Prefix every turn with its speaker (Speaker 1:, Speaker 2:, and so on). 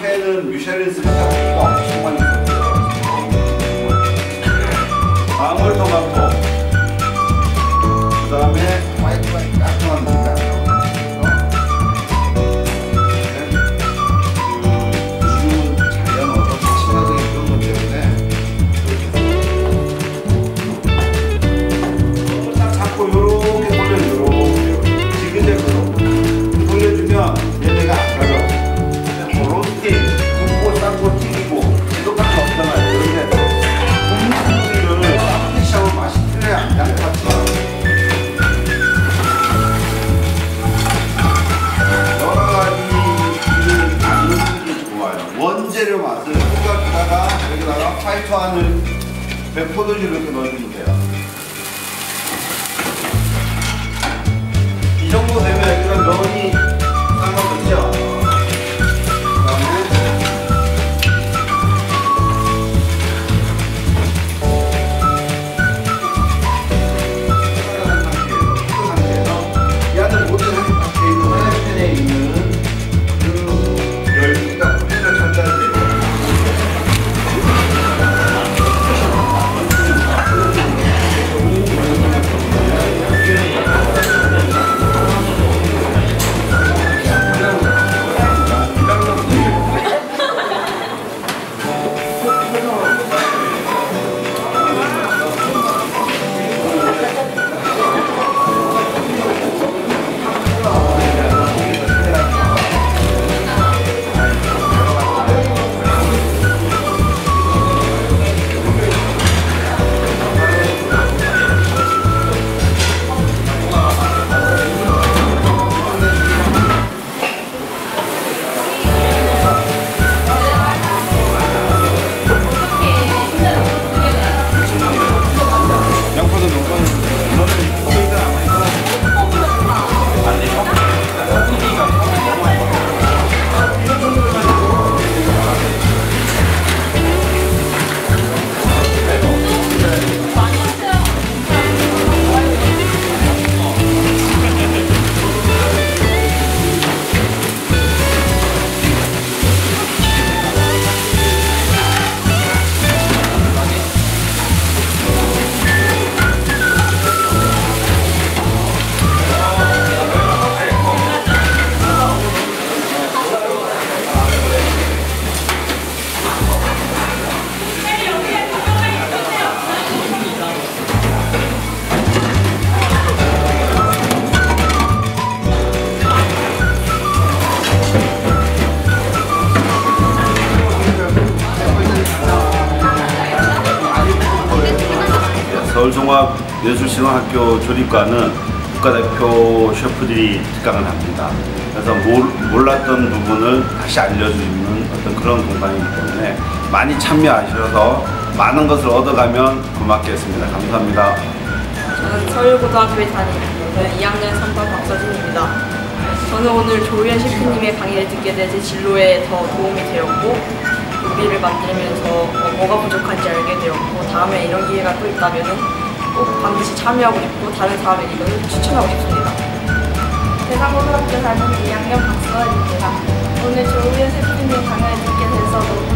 Speaker 1: 앞에는 뮤쉐린 스리가 정말 있었고요. 방울토마토, 그 다음에 화이트 깔끔한 느낌. 원재료 맛을 볶아주다가 여기다가 화이트 안을 포도주를 이렇게 넣어주면 돼요. 이 정도 되면 여기가 면이 삶아졌죠?
Speaker 2: 서울종합예술신앙학교 조립과는 국가대표 셰프들이 특강을 합니다. 그래서 몰랐던 부분을 다시 알려주는 어떤 그런 공간이기 때문에 많이 참여하셔서 많은 것을 얻어가면 고맙겠습니다. 감사합니다.
Speaker 3: 저는 서울고등학교에 다니는 2학년 3반 박서진입니다. 저는 오늘 조희연 셰프님의 강의를 듣게 돼 제 진로에 더 도움이 되었고 요리를 만들면서 뭐가 부족한지 알게 되었고 다음에 이런 기회가 또 있다면 꼭 반드시 참여하고 싶고 다른 사람에게 이걸 추천하고 싶습니다.
Speaker 4: 대상고등학교 다니는 2학년 박서연입니다. 오늘 조희연 셰프님 강의를 듣게 돼서 너무